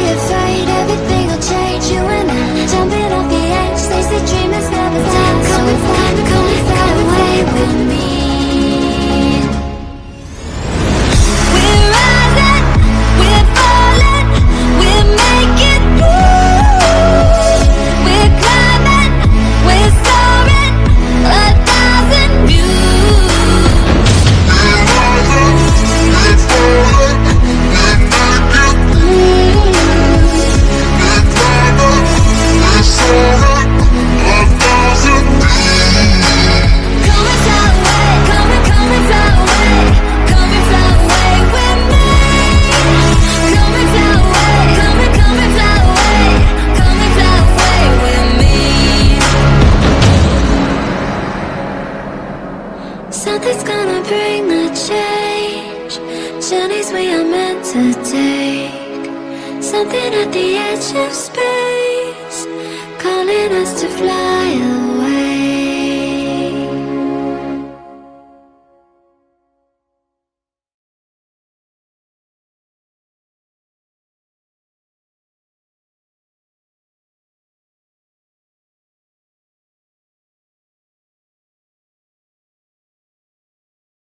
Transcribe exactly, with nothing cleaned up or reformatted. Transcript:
afraid everything will change. You and I jumping off the edge. They say dreamers never die. So fly, come fly away with me. We're rising, we're falling, we're making moves. We're climbing, we're soaring, a thousand views. We're rising, we're falling, we're making moves. We're climbing, we're soaring, a thousand views. Come and fly away, come and come and fly away, come and fly away with me. Come and fly away, come and come and fly away, come and fly away with me. Something's gonna bring the change. Journeys we are meant to take. Something at the edge of space, calling us